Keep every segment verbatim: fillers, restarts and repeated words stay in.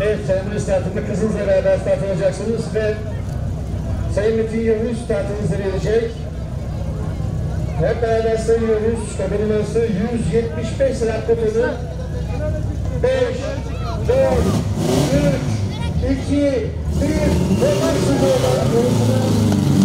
Evet, seremoni startında kızınızla beraber start alacaksınız ve Sayın Metin Yavuz startınızı verecek. Hep beraber sayıyoruz. Kabin numarası yüz yetmiş beş Serap Kotan'ı. beş, dört, üç, iki, bir ve başlıyorlar.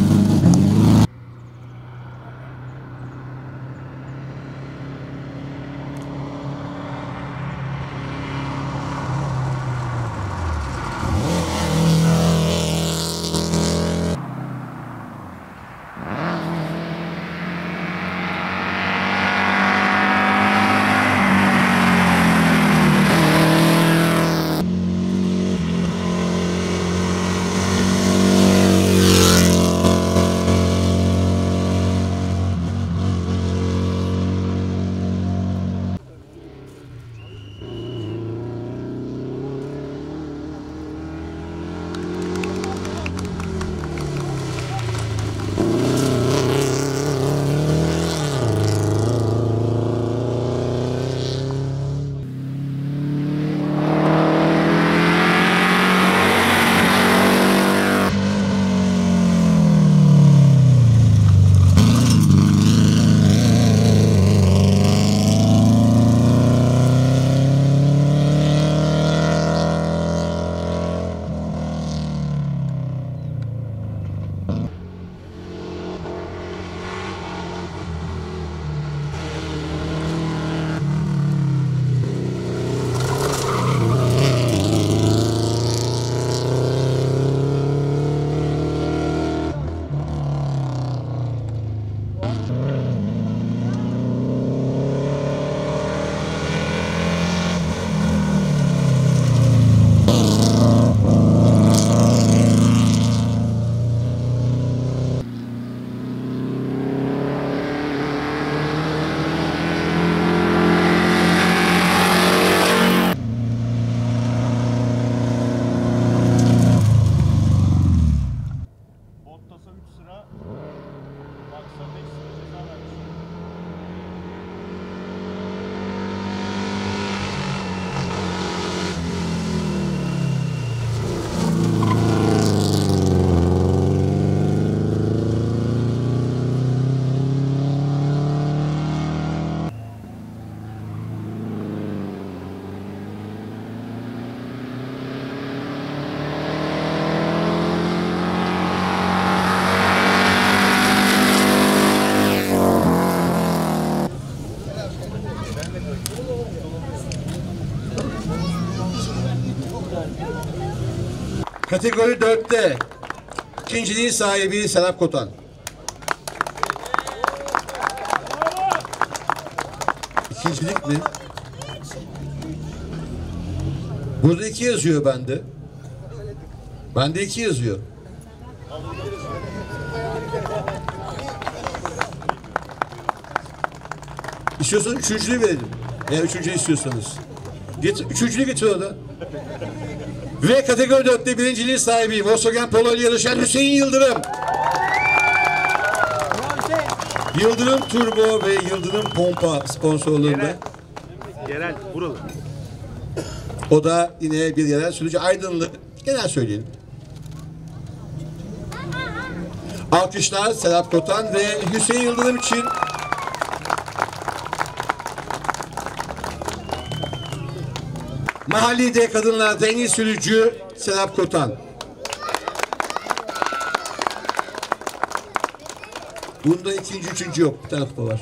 Kategori dörtte ikinciliğin sahibi Serap Kotan. İkincilik mi? Burada iki yazıyor bende. Bende iki yazıyor. İstiyorsanız üçüncülüğü verelim. Eğer üçüncülüğü istiyorsanız. Getir, üçüncülüğü getir orada. Ve kategori dörtte birinciliğin sahibi Volkswagen Polo ile yarışan Hüseyin Yıldırım. Yıldırım Turbo ve Yıldırım Pompa sponsorluğunda. Yerel, buralı. O da yine bir yerel sürücü. Aydınlı. Genel söyleyelim. Alkışlar Serap Kotan ve Hüseyin Yıldırım için. Mahallede kadınlarda en iyi sürücü Serap Kotan. Bunda ikinci, üçüncü yok. Bir tane kupa var.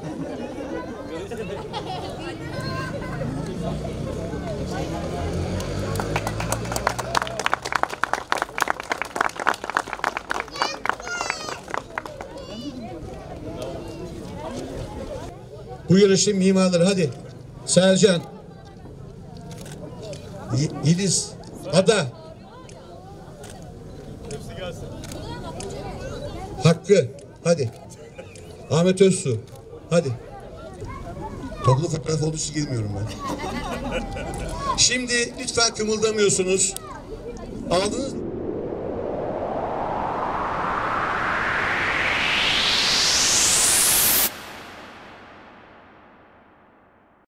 Bu yarışın mimarları hadi. Sercan. Yeliz. Ada. Hakkı. Hadi. Ahmet Özsu. Hadi. Toplu fotoğraf olduğu için girmiyorum ben. Şimdi lütfen kımıldamıyorsunuz. Aldınız mı?